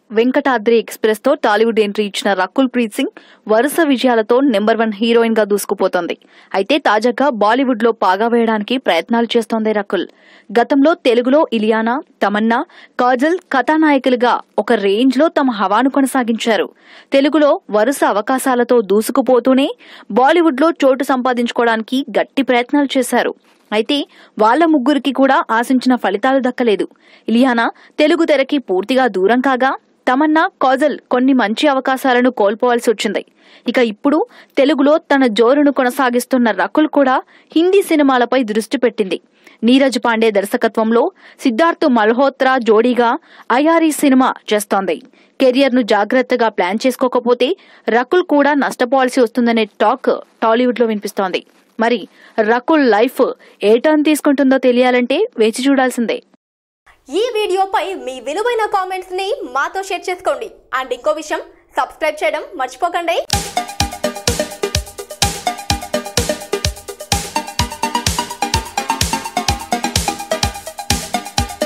Venkatadri express తో Tollywood entry ఇచ్చిన రకుల్ ప్రీత్ సింగ్ వరుస విజయాలతో నెంబర్ 1 హీరోయిన్ గా దూసుకుపోతోంది. అయితే తాజాగా బాలీవుడ్ లో పాగా వేయడానికి ప్రయత్నాలు చేస్తోంది రకుల్. గతంలో తెలుగులో ఇలియానా, తమన్నా, కాజల్ కథానాయకులుగా ఒక రేంజ్ లో తమ హవాను కొనసాగించారు. తెలుగులో వరుస అవకాశాలతో దూసుకుపోతూనే బాలీవుడ్ లో చోటు సంపాదించుకోవడానికి గట్టి ప్రయత్నాలు చేశారు. అయితే వాళ్ల ముగ్గురికి కూడా ఆశించిన ఫలితాలు దక్కలేదు. ఇలియానా తెలుగు తెరకి పూర్తిగా దూరం కాగా, తమన్నా, కాజల్ కొన్ని మంచి అవకాశాలను కోల్పోవాల్సి వచ్చింది. ఇక ఇప్పుడు తెలుగులో తన జోరును కొనసాగిస్తున్న రకుల్ కూడా హిందీ సినిమాలపై దృష్టి పెట్టింది. నీరజ్ పాండే దర్శకత్వంలో సిద్ధార్థ్ మల్హోత్రా జోడీగా అయారీ సినిమా చేస్తోంది. కెరియర్ ను జాగ్రత్తగా ప్లాన్ చేసుకోకపోతే రకుల్ కూడా నష్టపోవాల్సి వస్తుందనే టాక్ టాలీవుడ్ లో వినిపిస్తోంది. మరి రకుల్ లైఫ్ ఏ టర్న్ తీసుకుంటుందో తెలియాలంటే వేచి చూడాల్సిందే. ఈ వీడియోపై మీ విలువైన కామెంట్స్ ని మాతో షేర్ చేసుకోండి. అండ్ ఇంకో విషయం, సబ్స్క్రైబ్ చేయడం మర్చిపోకండి.